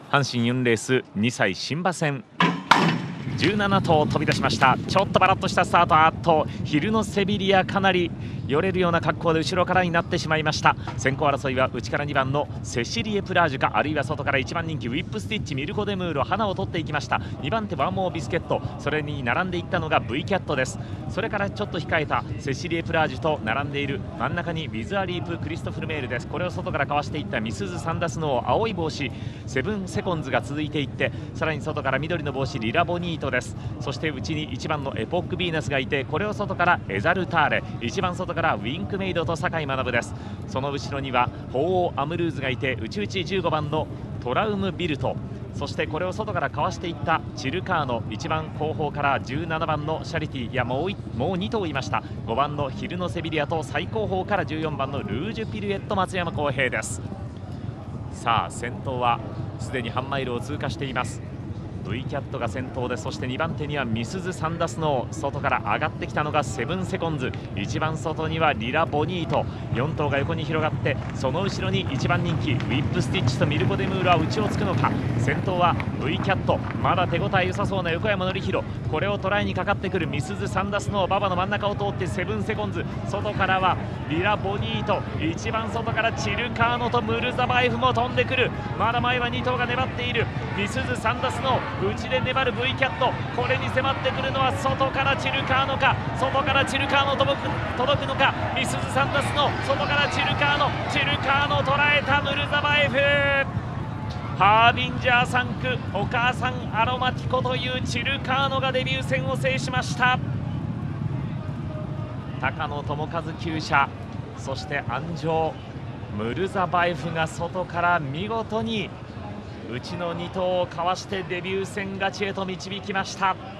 阪神4レース2歳新馬戦17頭飛び出しました。ちょっとバラッとしたスタート。昼のセビリア、かなり寄れるような格好で後ろからになってしまいました。先行争いは内から2番のセシリエ・プラージュか、あるいは外から1番人気ウィップスティッチ、ミルコ・デムーロ、花を取っていきました。2番手ワンモービスケット、それに並んでいったのが V キャットです。それからちょっと控えたセシリエ・プラージュと並んでいる真ん中にウィズ・アリープ・クリストフル・メールです。これを外からかわしていったミスズ・サンダスノー、青い帽子セブンセコンズが続いていって、さらに外から緑の帽子リラ・ボニートです。そして内に1番のエポック・ヴィーナスがいて、これを外からエザルターレ、一番外からウィンクメイドと酒井学です。その後ろには鳳凰アムルーズがいて、内々15番のトラウムビルト、そしてこれを外からかわしていったチルカーノ、一番後方から17番のシャリティ、いやもう2頭いました。5番のヒルノセビリアと最後方から14番のルージュピルエット松山康平です。さあ先頭はすでに半マイルを通過しています。V キャットが先頭で、そして2番手にはミスズ・サンダスノー、外から上がってきたのがセブンセコンズ、一番外にはリラ・ボニート、4頭が横に広がって、その後ろに1番人気ウィップスティッチとミルコ・デムールは内をつくのか。先頭は V キャット、まだ手応え良さそうな横山典弘、これを捉えにかかってくるミスズ・サンダスノー、馬場の真ん中を通ってセブンセコンズ、外からはリラ・ボニート、一番外からチルカーノとムルザバエフも飛んでくる。まだ前は2頭が粘っている。ミスズ・サンダスノー、内で粘る V キャット、これに迫ってくるのは外からチルカーノか、外からチルカーノ届くのか。ミスズ・サンダスノー、外からチルカーノ捉えたムルザバエフ。ハービンジャー3区、お母さんアロマティコというチルカーノがデビュー戦を制しました。高野智和厩舎、そして安城ムルザバエフが外から見事に内の2頭をかわしてデビュー戦勝ちへと導きました。